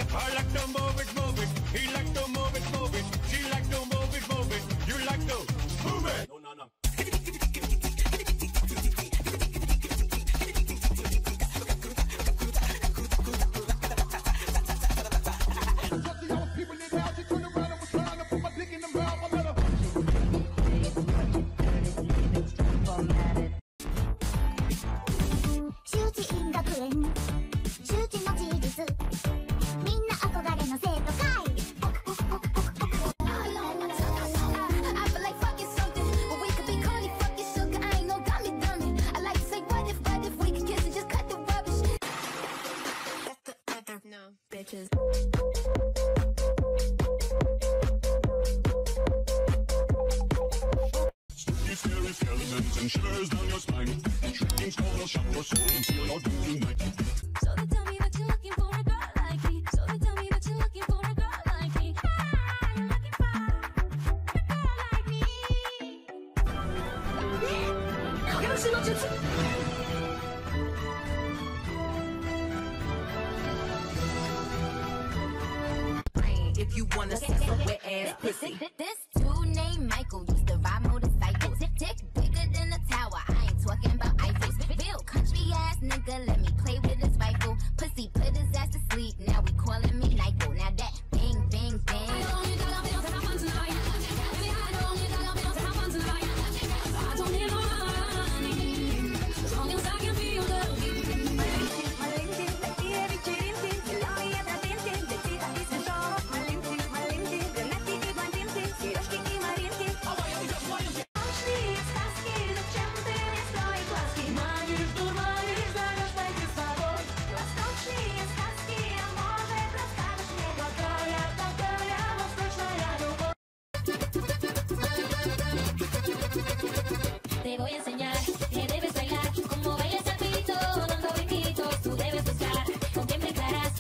I like to move it, move it. He like to move it, move it. She like to move it, move it. You like to move it. No, no, no. No, bitches. Scary skeletons and shivers down your spine. Shrieking skulls will shock your soul and seal your doom tonight. So they tell me that you're looking for a girl like me. So they tell me that you're looking for a girl like me. Ah, you're looking for a girl like me. If you wanna see some wet ass pussy. This dude named Michael used to ride motorcycles. Dick bigger than a tower. I ain't talking about Eiffels. Real country ass nigga, let me play with his rifle. Pussy put his ass to sleep. Now we calling me Nyko. Now that bang bang bang. Te voy a enseñar que debes bailar como bailas al pito, dando brinquitos. Tú debes buscar con quién brincarás.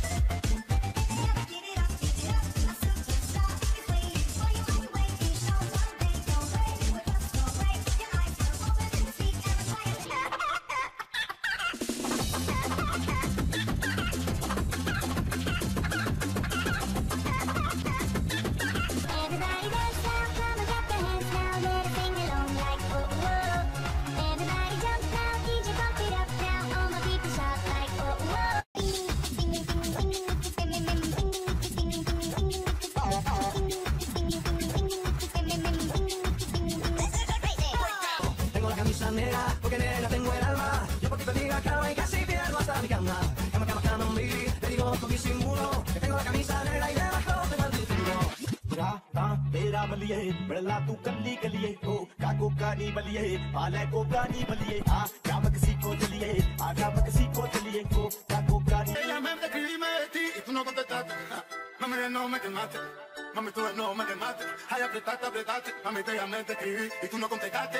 Porque nena tengo el alma. Yo por ti te diga cama y casi pierdo hasta mi cama. Cama, cama, cama, mí. Te digo con disimulo que tengo la camisa negra y debajo tengo el disimulo. Rata तेरा बलिए बड़ला तू कल्ली कलिए हो काको कानी बलिए पाले को कानी बलिए आ काम किसी को चलिए आ काम किसी को चलिए को काको कानी Ella me escribime de ti y tú no contestaste. Mami, no me quemaste. Mami, tú no me quemaste. Ay, apretaste, apretaste. Mami, te llamé, te escribí y tú no contestaste.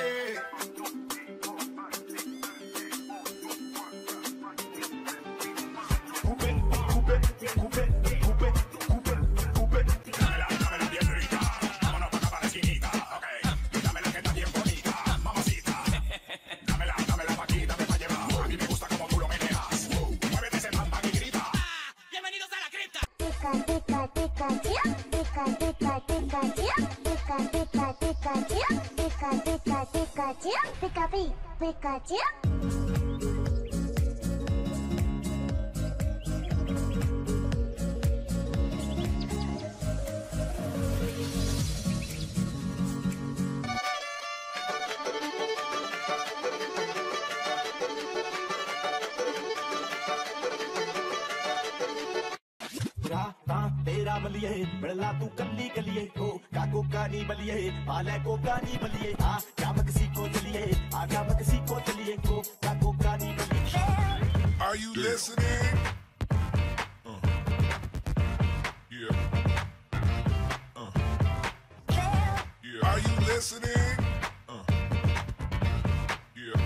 Dámela bien rica. Vámonos pa' acá pa' la esquinita, ok. Dámela que está bien bonita, mamacita. Dámela pa' aquí, dame pa' llevar. A mí me gusta como tú lo meneas. Muévete ese mamá y grita. ¡Bienvenidos a la cripta! Pikachu. तेरा बलिए बड़ला तू कल्ली कलिए हो काको कानी बलिए पाले को कानी बलिए आ काम किसी को चलिए आ काम किसी को चलिए को काको कानी बलिए. Are you listening? Yeah. Yeah. Are you listening? Yeah.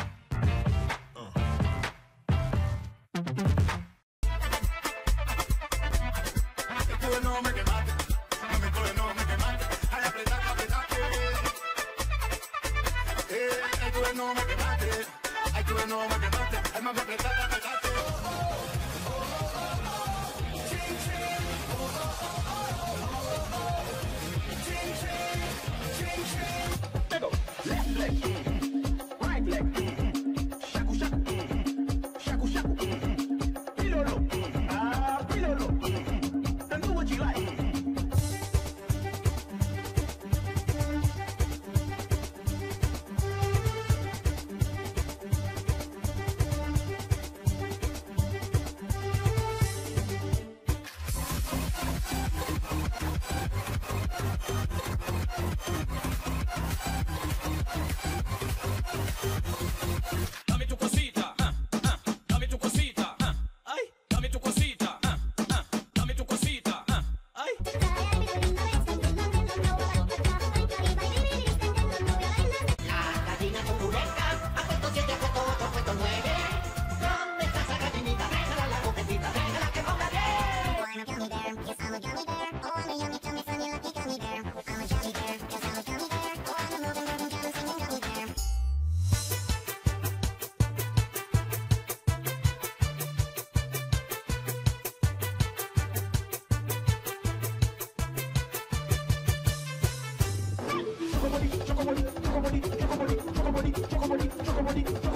No me quemaste, mami, tú no me quemaste. Ay, apretaste, apretaste. Ay, tú no me quemaste. Ay, tú no me quemaste. Ay, mami, apretaste, apretaste. Pídelo. Pídelo. And do what you like. Dame tu cosita, dame tu cosita, ay, dame tu cosita, dame tu cosita, ay. La gallina turuleca, a puesto 7, a puesto 8, a puesto 9. ¿Dónde está esa gallinita? Déjala la boquetita, déjala que ponga bien. Chocobody, chocobody, chocobody, chocobody, chocobody, chocobody, chocobody,